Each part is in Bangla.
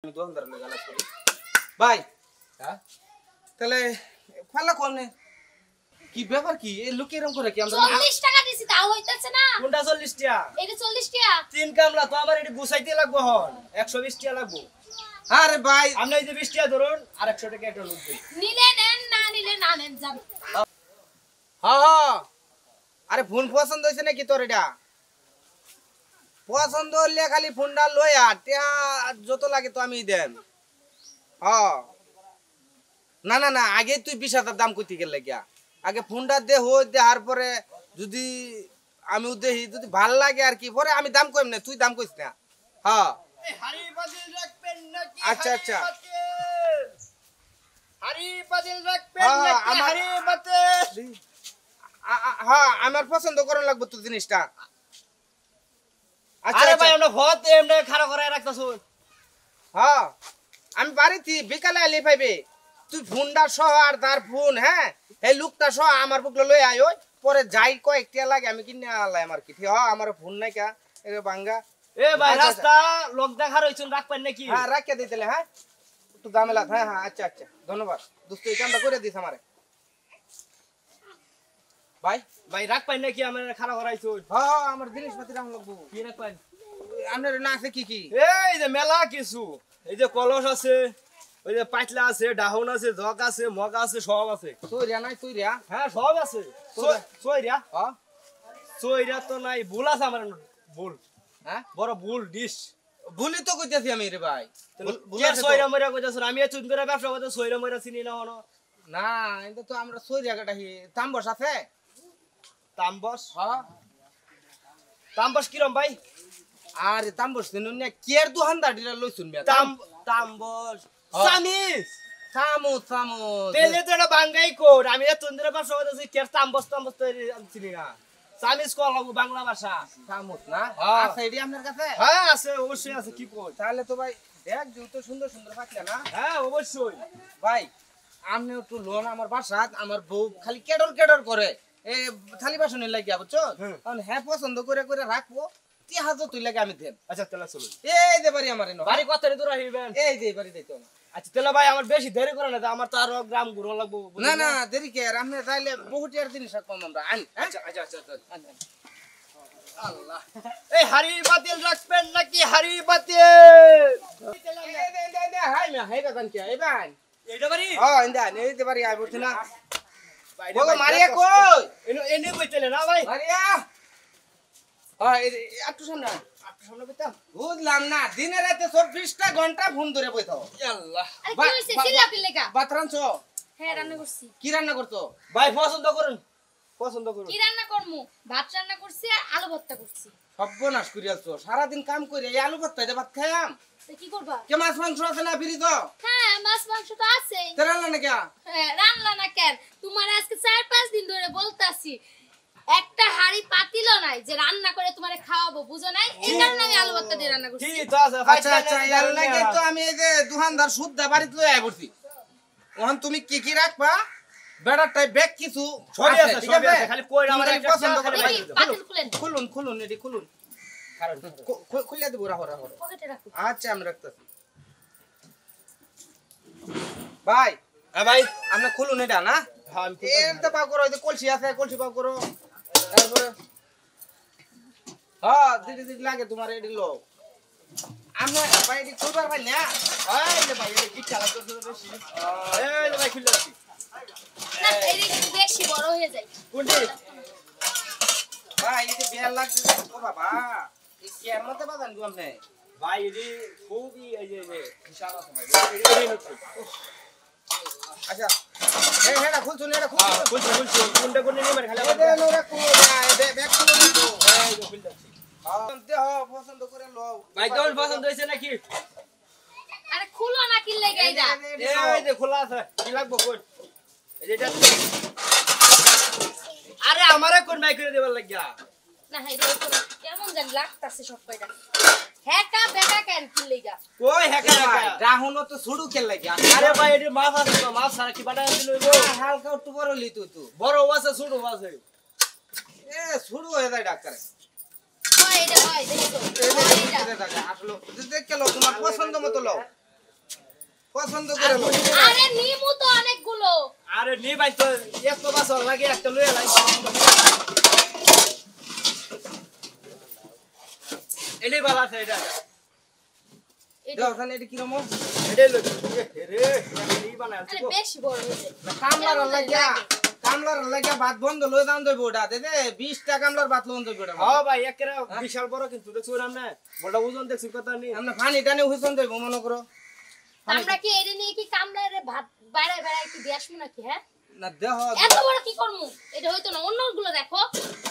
দোকানদার লগে গালাস করি ভাই হ্যাঁ তাহলে ফালা কোনে কি ব্যাপার কি এই লোক এরকম করে কি আমরা 40 টাকা দিছি তাও হইতাছে না কোনটা 40 টাকা এটা 40 টাকা তিন কামলা তো আমার এটি গুছাইতে লাগবে হন 120 টাকা লাগবে আরে ভাই আপনি এই যে 20 টাকা ধরুন আর 100 টাকা একটা লোক দিই নিলে নেন না নিলে না নেন যান হ্যাঁ হ্যাঁ আরে ফোন পছন্দ হইছে নাকি তোর এটা পছন্দ হলে খালি ফোনটা লই আর টিয়া যত লাগে তো আমি দেন হ্যাঁ না না না আগে তুই 20,000 দাম কইতে গেল লাগিয়া আগে ফোনটা দে হই দেহার পরে যদি আমি দেহি যদি ভাল লাগে আর কি পরে আমি দাম কইম না তুই দাম কইছ না হ্যাঁ হাড়ি বাজিল রাখবেন নাকি আচ্ছা আচ্ছা হাড়ি বাজিল রাখবেন নাকি হাড়ি বাজিল হ্যাঁ আমার পছন্দ করা লাগবে তো জিনিসটা আচ্ছা আরে ভাই আমরা ভত এমনে খাড়া করায় রাখতাছ হ্যাঁ আমি বাড়িতে বিকালে আইলে পাইবে তুই ফোনটা সহ আর তার ফোন হ্যাঁ এই লোকটা সহ আমার বুকলে লই আয় ওই পরে যাই কয়েকটা লাগে আমি কিনে আলাই আমার কি হ্যাঁ আমার ফোন নাই কা এ বাঙ্গা এ ভাই রাস্তা লোক দেখা রইছুন রাখবেন নাকি হ্যাঁ রাখিয়া দিতেলে হ্যাঁ একটু ঝামেলা হ্যাঁ হ্যাঁ আচ্ছা আচ্ছা ধন্যবাদ দোস্ত এই কামটা করে দিস আমারে ভাই ভাই রাখবেন নাকি আমরা খাড়া করাইছুন হ্যাঁ আমার জিনিসপাতি রাম লাগবো কি রাখবেন আপনার না আছে কি কি এই যে মেলা কিছু এই যে কলস আছে ওই যে পাতলা আছে ডাহন আছে জগ আছে মগ আছে সব আছে সইরিয়া নাই সইরিয়া হ্যাঁ সব আছে সইরা হ্যাঁ সইরা তো নাই ভুল আছে আমার ভুল হ্যাঁ বড় ভুল ডিশ ভুলি তো কইতাছি আমি রে ভাই কে সইরা মইরা কইতাছ আমি চুন করে ব্যবসা করতে সইরা মইরা চিনি না হনো না এটা তো আমরা সইরিয়া কাটা হি তাম্বস আছে তাম্বস হ্যাঁ তাম্বস কিরম ভাই আরে তাম্বস দিনুন না কেয়ার দোকানদার দিরা লইছুন মিয়া তাম্বস হ্যাঁ। সামিস সামু সামু তেলে তো এটা বাঙ্গাই কোড আমি চুন করে ব্যবসা করতেছি কে তাম্বস তাম্বস তো চিনি না সামিস কল লাগবো বাংলা ভাষা সামুত না হ্যাঁ। আচ্ছা এডি আপনার কাছে হ্যাঁ আছে অবশ্যই আছে কি কই তাহলে তো ভাই দেখ জুতো সুন্দর সুন্দর পাকলা না হ্যাঁ অবশ্যই ভাই আপনি একটু লোন আমার বাসাত আমার বউ খালি কেডর কেডর করে এ থালি বাসনে লাগিয়া বুঝছো কারণ হ্যাঁ পছন্দ করে করে রাখবো 3000 তুই লাগে আমি দেন আচ্ছা তাহলে চলুন এই দে বাড়ি আমার এনো বাড়ি কত রে দূর হইবেন এই দে বাড়ি দেইতো না আচ্ছা তাহলে ভাই আমার বেশি দেরি করে না আমার তো আরো গ্রাম ঘুরো লাগবো না না দেরি কে আর আপনি তাইলে বহুত এর জিনিস কম আমরা আন আচ্ছা আচ্ছা আচ্ছা আল্লাহ এই হাড়ি বাতিল রাখবেন নাকি হাড়ি বাতিল দে হাই না হাই বাগান কি এই বান এইটা বাড়ি ইন্দা নেই দে বাড়ি আই বলছ না বগো মারিয়া কই এনে কইতেলে না ভাই মারিয়া একটু সামনে বইতাম বুঝলাম না দিনে রাতে 24টা ঘন্টা ফোন ধরে বইতাও আল্লাহ আরে কি হইছে চিল্লা পিল্লেকা বাতরানছো হ্যাঁ রান্না করছি কি রান্না করতো ভাই পছন্দ করুন পছন্দ করুন কি রান্না করমু ভাত রান্না করছি আর আলু ভর্তা করছি সর্বনাশ করিয়াছো সারা দিন কাম করে এই আলু ভর্তা দিয়ে ভাত খাইয়াম তো কি করবা কে মাছ মাংস আছে না ফিরি তো হ্যাঁ মাছ মাংস তো আছে তেরা না কে হ্যাঁ রান্না না কেন তোমার আজকে 4-5 দিন ধরে বলতাছি একটা হাড়ি পাতিলো নাই যে রান্না করে তোমারে খাওয়াবো বুঝো নাই এই কারণে আমি আলু ভর্তা দিয়ে রান্না করছি ঠিক তো আছে আচ্ছা আচ্ছা ইয়ার লাগে তো আমি এই যে দোকানদার সুদ্ধা বাড়িতে লই আই পড়ছি ওখান তুমি কি কি রাখবা বেড়ার টাই ব্যাগ কিছু সবই আছে ঠিক সবই আছে খালি কই আমার তুমি পছন্দ করে দেখি পাতিল খুলেন খুলুন খুলুন এডি খুলুন খুলিয়া দেবো রাখো রাখো পকেটে রাখো আচ্ছা আমি রাখতেছি ভাই হ্যাঁ ভাই আপনি খুলুন এটা না হ্যাঁ আমি এর তো পাও করো এই যে কলসি আছে কলসি পাও করো তারপরে হ্যাঁ দিদি দিদি লাগে তোমার এডি লো আমরা ভাই এডি খুলবার ভাই না এই যে ভাই এই কি খেলা করতে বেশি এই যে ভাই খুললাছি না এই একটু বেশি বড় হয়ে যায় কোনটি ভাই এডি বিয়ার লাগছে ও বাবা এই কেয়ার মতে বাজান গো আপনি ভাই এদি খুবই এই যে হিসাব আছে ভাই আচ্ছা হে হেডা খুলছুন এটা খুলছুন খুলছি খুলছি কোনটা কোনটা নিয়ে খালি এডে নোরা কো ব্যাগ খুলুন তো এই যে খুললাছি দেহ পছন্দ করে লও ভাই কেমন পছন্দ হয়েছে নাকি আরে খুলো না কি লাগে এইটা এই যে খোলা আছে কি লাগবো কোন এই যে এটা আরে আমারে কোন মাই করে দেবার লাগিয়া না হাই রে কেমন জানি লাগতাছে সব কয়টা হেকা বেকা কেন কি লাগা কই হেকা হেকা রাহুনো তো ছুড়ু খেল লাগি আরে ভাই এটি মাছ আছে তো মাছ সারা কি বাটা দিল হালকা একটু বড় লিতু তো বড় আছে ছোট আছে এ ছুড়ু হয়ে যায় ডাক্তার হয় এটা হয় দেখো আসলে দেখে লো তোমার পছন্দ মতো লও পছন্দ করে লো। আরে নিমু তো অনেকগুলো। আরে নি ভাই তো এত বছর লাগে একটা লয়ে লাই এটাই ভালো আছে এটা এটা দাও তাহলে এটা কি রকম? এটাই লই রে এই বানাইছি আরে বেশি বড় হয়েছে। কামলার লাগিয়া ভাত বন্ধ লই দাম দেব ওটা দে 20 টাকা কামলার ভাত লই দেব ওটা। হ্যাঁ ভাই একেরা বিশাল বড় কিন্তু দেখছো আমরা বড় ওজন দেখছি কথা নেই আমরা পানি টানে হুইছন দেব মনে করো। আমরা কি এর নিয়ে কি কামড়ারে ভাত বাড়ায় বাড়ায় কি দিয়াসমু নাকি হ্যাঁ? না দেহ এত বড় কি করমু? এটা হইতো না অন্যগুলো দেখো।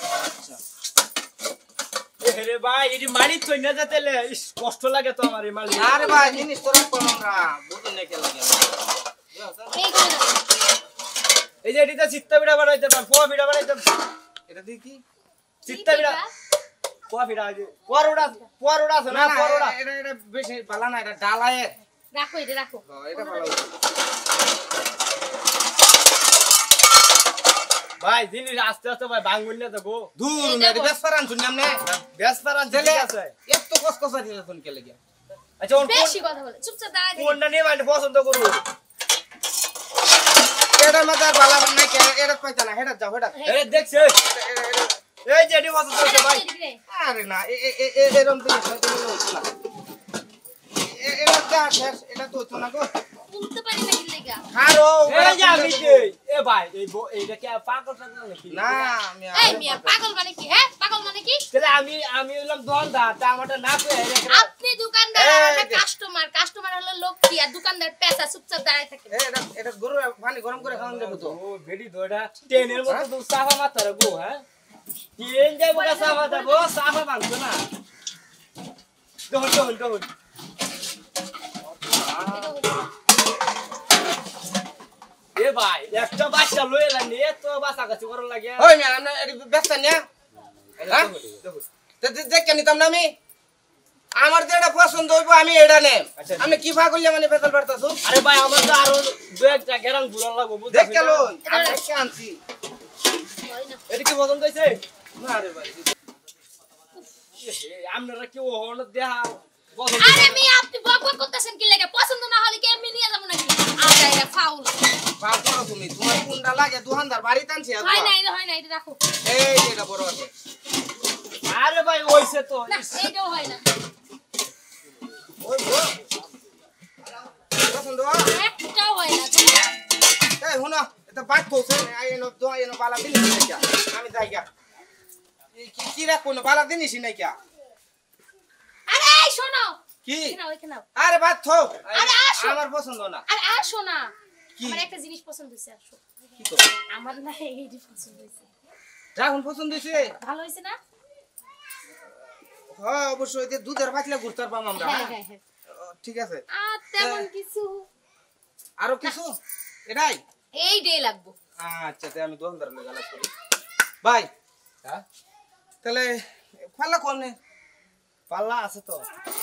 রে ভাই এটি মারি থই না যেতেলে কষ্ট লাগে তো আমার এই মালি আরে ভাই জিনিস তো রাখো আমরা বুঝুন না কে লাগে। এইগুলো দেখো। এই যে এটিতে চিত্তা বিড়া বানাইতে পার পোয়া বিড়া বানাইতে এটা দি কি? চিত্তা বিড়া পোয়া বিড়া আছে পোয়ারোড়া আছে না পোয়ারোড়া এটা বেশি ভালো না এটা ডালায়ে। রাখো এটা রাখো। এটা ভালো। ভাই জিনিস আস্তে আস্তে ভাই ভাঙুন না তো গো দূর না এটা বেশ পারান শুনি আমনে। বেশ পারান জেলে ঠিক আছে এত কসকসা দিলে কোন কে লাগে? আচ্ছা কোন বেশি কথা বলে চুপচাপ দাঁড়ায় থাকি। কোনটা নিয়ে মানে পছন্দ করব এটা মাদার ভালো না কে এটা পাইতা না হেডা যাও হেডা। এই দেখছে এই যে এটি পছন্দ হচ্ছে ভাই আরে না এরকম তো না। এটা যা শেষ এটা তো হতো না গো। উঠতে পারি না কি লাগা। খারো এই যে আমি দেই এ ভাই এইটা কি পাগল টাগল নাকি না আমি এই মিয়া পাগল মানে কি হ্যাঁ? পাগল মানে কি? তাহলে আমি হইলাম দোকানদার তা আমারটা না কই আপনি দোকানদার আর আমরা কাস্টমার হলো লক্ষ্মী আর দোকানদার পেশা চুপচাপ দাঁড়ায় থাকে। এটা গরু পানি গরম করে খাওয়ান দেব তো। ও বেডি দোডা ট্রেনের মতো তো সাফা মাথা রে গো হ্যাঁ ট্রেন যাইবো না সাফা যাবো সাফা ভাঙতো না দোহন এ ভাই একটা বাচ্চা লই এলা নিয়ে তো বাসা কাছে করার লাগে ওই মিয়া আমরা ব্যস্ত না হ্যাঁ দেখ নিতাম না আমি আমার যে এটা পছন্দ হইব আমি এটা নেম। আচ্ছা। আমি কি ভা করলে মানে বেতন পারতাছো? আরে ভাই আমার তো আরো দু একটা গেরাং ঘুরার লাগবো বুঝছিস দেখ কেন আমি কি আনছি? হয় না। এটা কি পছন্দ হইছে না রে ভাই আপনারা কি ওহন দেহা পছন্দ আরে মিয়া আপনি বকবক করতেছেন কি লাগা? পছন্দ না হলে কি এমনি নিয়ে যাব নাকি? আটা এটা ফাউল। বাপ করো তুমি তোমার কোনটা লাগে দোকানদার বাড়িতে আনছি আজকে। হয় না এটা রাখো। এই এটা বড় আছে। আরে ভাই হইছে তো না এইটাও হয় না। ওই গো পছন্দ একটাও হয় না। এই হুনো এটা বাট কোছে আই এনো তো এনো বালা দিন নাই কি আমি যাই গা কি রে কোন বালা দিনই নাই কি আরে এই শোনো। কি এখানে নাও। আরে বাত থো আরে আসো। আমার পছন্দ না আরে আসো না। কি? আমার একটা জিনিস পছন্দ হইছে আসো। কি তো আমার না এইটা পছন্দ হইছে। রাহুল পছন্দ হইছে ভালো হইছে না? হ্যাঁ অবশ্যই যে দুধের পাতলে ঘুরতার পাম আমরা হ্যাঁ হ্যাঁ? হ্যাঁ হ্যাঁ। ঠিক আছে আর তেমন কিছু আরো কিছু এটাই এই ডে লাগবো। আচ্ছা তে আমি দোকানদার লগে আলাপ করি ভাই হ্যাঁ তাহলে ফালা কোন নে পাল্লা আছে তো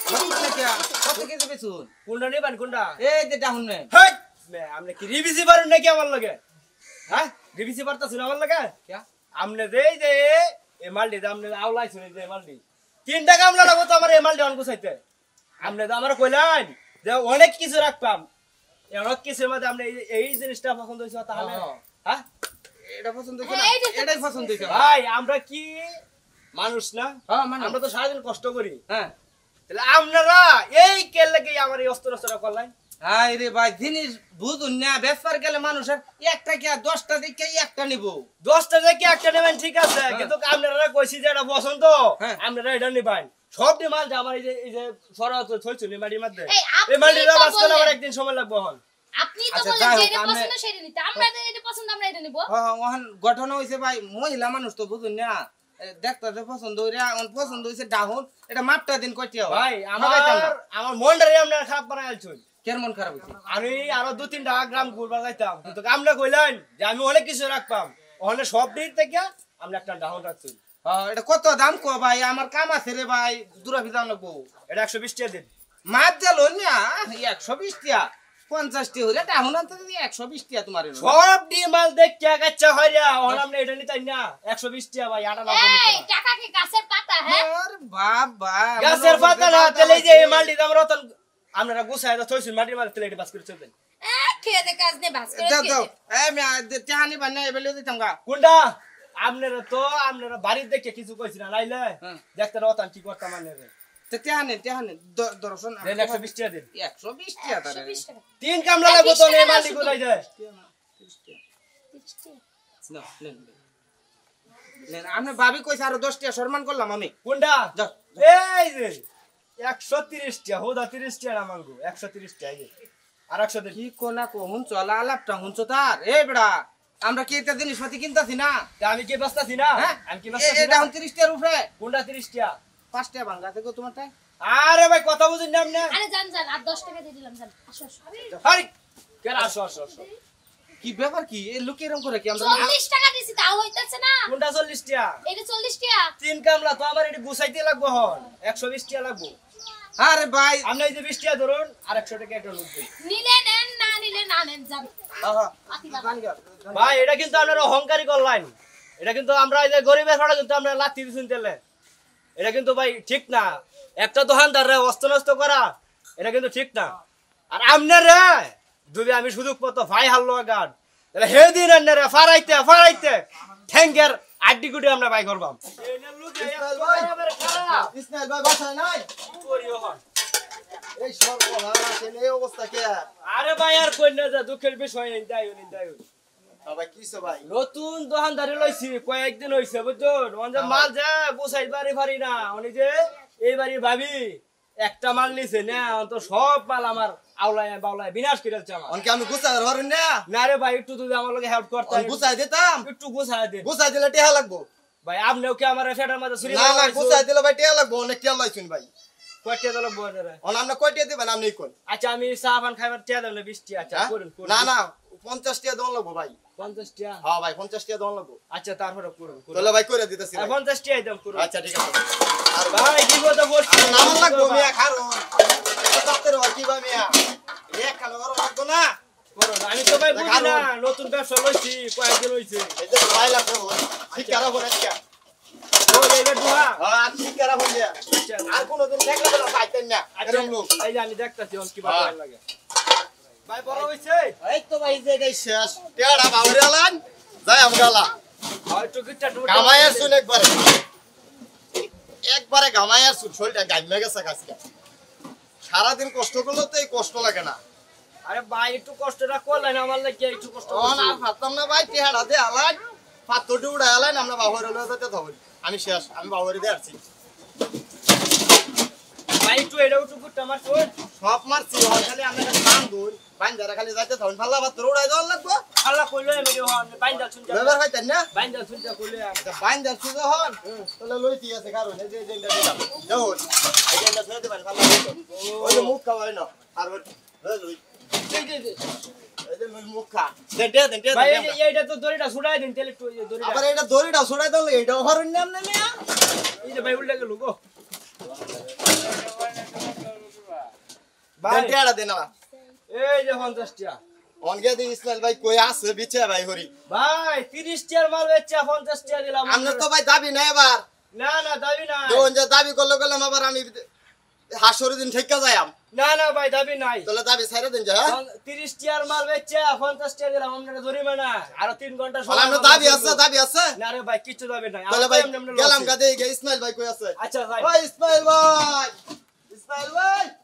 কত কেজি বেচুন কোনটা নেবেন কোনটা এই যে ডাহুন নে হেই মে আমনে কি রিভিসি পারেন নাকি আমার লগে হ্যাঁ রিভিসি পারতাছ না আমার লগে क्या আমনে দেই যে এ মালডি আমনে আউলাই শুনে যে মালডি 3 টাকা আমলা লাগো তো আমার এ মালডি অন গুছাইতে আমনে তো আমার কইলেন যে অনেক কিছু রাখপাম অনেক কিছুর মধ্যে আমনে এই জিনিসটা পছন্দ হইছে তাহলে হ্যাঁ এটা পছন্দ হইছে না হ্যাঁ, এইটা তো এটাই পছন্দ হইছে ভাই আমরা কি মানুষ না হ্যাঁ মানে আমরা তো সারাদিন কষ্ট করি হ্যাঁ তাহলে আপনারা এই কে লাগে আমার এই অস্ত্র অস্ত্র করলেন হাই রে ভাই জিনিস বুঝুন না ব্যাপার গেলে মানুষের একটা কি 10টা দিকে একটা নিব 10টা থেকে একটা নেবেন ঠিক আছে কিন্তু আপনারা কইছি যে এটা পছন্দ হ্যাঁ। আপনারা এটা নিবেন সব ডিমান্ড আমার এই যে সরা তো থইছুনি মাটি মধ্যে এই আপনি এই মাটিটা তো বাস করলে বললেন। আবার একদিন সময় লাগবে হন আপনি তো আচ্ছা, বললেন যাই যে হোক, এটা পছন্দ সেটা নিতে আমরা এটা পছন্দ আমরা এটা নিব। ওহান গঠন হইছে ভাই মহিলা মানুষ তো বুঝুন না দেখতে পছন্দ হইরা আমার পছন্দ হইছে ডাহুন এটা মাপটা দিন কয়টিয়া ভাই আমার মনটারে আপনারা খারাপ বানাই আলছুন কেন মন খারাপ হইছে আমি আরো 2-3 টাকা গ্রাম ঘুরবার যাইতাম কিন্তু আপনি কইলেন যে আমি অনেক কিছু রাখপাম ওখানে সব দিক থেকে আমরা একটা ডাউন রাখছি এটা কত দাম কো ভাই আমার কাম আছে রে ভাই দূরা বিধান লাগবো এটা 120 টাকা দিন মাছ জাল না 120 টিয়া 50 টি হইলে ডাহুন আনতে 120 টিয়া তোমার সব ডিমাল দেখে গাচ্চা হইরা ওখানে আমরা এটা নিতাই না 120 টাকা ভাই আটা না এই টাকা কি গাছের পাতা হ্যাঁ? আরে বাবা গাছের পাতা না তাহলে এই যে এই মালটি দাম রতন আপনারা গুছায় তো থইছুন মাটির মাঝে তেলে বাস করে চলবেন খেয়ে দে কাজ নে বাস করে দাও খেয়ে দাও দে। এ আমি টেহানি বান্না এবেলে দিতাম গা কোনটা আপনারা বাড়ির দেখে কিছু কইছি না নাইলে হ্যাঁ। দেখতে রতাম কি করতাম মানে তো টেহানি দর্শন 120 টাকা দিন 120 টাকা তারে 120 টাকা। 3 কামলা লাগবো তো 120 এই টাকা মাটি শুধু। কোথায় যায় 30 টাকা। না নেন নেন আমি ভাবি কইছে আর 10 টাকা সম্মান করলাম আমি কোনটা যাও এই যে 130 টাকা হোদা 30 টাকা মাঙ্গু 130 টাকা এই যে। আর 100 দিন কি কোনা কোন চলা আলাপটা হুনছো তার এ বেড়া আমরা কি এটা জিনিসপাতি কিনতাছি না তা আমি কি বাস্তাছি না হ্যাঁ আমি কি বাস্তাছি এটা না 29 টাকার উপরে কোনটা 30 টাকা 5 টাকা ভাঙা থেকে তোমারটা আরে ভাই কথা বুঝুন না আপনি আরে জান জান আর 10 টাকা দিয়ে দিলাম জান আসো আসো। আরে কেন আসো কি ব্যাপার কি এই লোক এরকম করে কি আমরা 40 টাকা দিছি তাও হইতাছে না। কোনটা 40 টাকা এটা 40 টাকা। 3 কামলা তো আমার এটি গুছাইতে লাগবো হন 120 টাকা লাগবো আরে ভাই আপনি এই যে 20 টাকা ধরুন আর 100 টাকা একটা নোট দিন নিলে নেন না নিলে না নেন জান। পাতি বাবা। ভাই এটা কিন্তু আপনারা অহংকারী করলেন এটা কিন্তু আমরা এই যে গরিবের ফাড়া কিন্তু আমরা লাথি দিছুন তেলে এটা কিন্তু ভাই ঠিক না একটা দোকানদার রে অস্ত নষ্ট করা এটা কিন্তু ঠিক না আর আমনে রে যদি আমি সুযোগ মতো ভাই হাল্লো গান তাহলে হে দিন রে ফারাইতে ঠ্যাঙ্গের আড্ডি গুডি আমরা ভাই করবাম ইসমাইল ভাই বাসায় নাই এই সর্বনাশ এই অবস্থা কে আরে ভাই আর কই না যা দুঃখের বিষয় নিন্দাই ভাই কিসে ভাই নতুন দোকানদারি লইছি কয়েকদিন হইছে বুঝছুন অন মাল যা গোছাই পারি না উনি যে এই বাড়ির ভাবি একটা মাল নিছে না অন তো সব মাল আমার আওলায় বাউলায় বিনাশ করে দিচ্ছে আমার অনকে আমি গুছাই ধরেন না না রে ভাই একটু যদি আমার লগে হেল্প করতে অন গুছাই দিতাম একটু গোছায় দে গুছাই দিলে টিয়া লাগবো ভাই আপনিও কি আমার ফেটার মধ্যে ছুরি না না গুছাই দিলে ভাই টিয়া লাগবো অনেক টিয়া লাইছুন ভাই কয়টা দল বড়রে অন আমরা কয় টিয়া দিবেন আপনি কোন আচ্ছা আমি চা পান খাইবার টিয়া দেব না 20 টি আচ্ছা হ্যাঁ? করুন না না 50 টিয়া দন লাগবো ভাই 50 টিয়া হ্যাঁ ভাই 50 টিয়া দন লাগবো আচ্ছা তারপরে করুন তাহলে ভাই করে দিতেছি ভাই। 50 টিয়া দাম করুন আচ্ছা ঠিক আছে আর ভাই কি কথা বলছিস আর নাম লাগবো মিয়া খারুন তাতের আর কি ভাই মিয়া এক খালো আর লাগবো না করুন আমি তো ভাই বুঝি না নতুন ব্যবসা লইছি কয়েকদিন হইছে এই যে ভাই লাগবো ঠিক করা করে আজকে ও এইটা দুহা হ্যাঁ ঠিক করা হইছে আচ্ছা আর কোনদিন দেখলে বলা পাইতেন না এরকম লোক এই যে আমি দেখতাছি অন কি হ্যাঁ। ভালো লাগে ভাই বড় হইছে এই তো ভাই যে এটাই শেষ টেড়া বাউরে আলান যাই আমগালা হয়তো কিটা গামায়ার শুন একবারে গামায়ার শুন শরীরটা গাইমে গেছে আজকে সারাদিন কষ্ট করলে তো এই কষ্ট লাগে না আরে ভাই একটু কষ্টটা করলেন আমার লাগে একটু কষ্ট তখন আর পারতাম না ভাই টেড়া দিয়ে আলান পাথরটি উড়াই আলান আমরা বাবুরে লয়ে যেতে তখন আমি শেষ আমি বাবুরে দিয়ে আসছি ভাই একটু এটা একটু কুটটা আমার শোন সব মারছি হল খালি আমরা কাম দূর বাইন্দারা খালি যাইতে তখন ফাল্লা পাথর উড়াই দেওয়ার লাগবো আল্লাহ কইলো আমি হন বাইন্দা শুনতে লেবার হইতেন না বাইন্দা শুনতে কইলে বাইন্দা শুধু হন তাহলে লইতি আছে কারণ এই যে যেটা দিলাম দেখুন এই যেটা ছেড়ে দিবেন ফাল্লা ওই যে মুখ খাওয়াই না আর লই এই যে মুখ খা দেন ভাই এইটা তো দড়িটা ছুড়াই দিন তেলে একটু দড়িটা আবার এটা দড়িটা ছড়াই দিলে এটাও হরণ নাম না মিয়া এই যে ভাই উল্টে গেল গো দেন টেড়া দেন না এই যে 50 টাকা অনগে দি ইসমাইল ভাই কই আছে বিছে ভাই হরি ভাই 30 টাকার মাল বেচা 50 টাকা দিলাম আমরা তো ভাই দাবি নাই এবার না না দাবি না যখন যে দাবি করলে গেলাম আবার আমি হাসরের দিন ঠেকা যাইম না না ভাই দাবি নাই তাহলে দাবি ছাইরা দেন যা 30 টাকার মাল বেচা 50 টাকা দিলাম আমরা জরিমানা আর 3 ঘন্টা বলে আমরা দাবি আছে না রে ভাই কিছু দাবি নাই তাহলে ভাই গেলাম গাদে ইসমাইল ভাই কই আছে আচ্ছা ভাই ওই ইসমাইল ভাই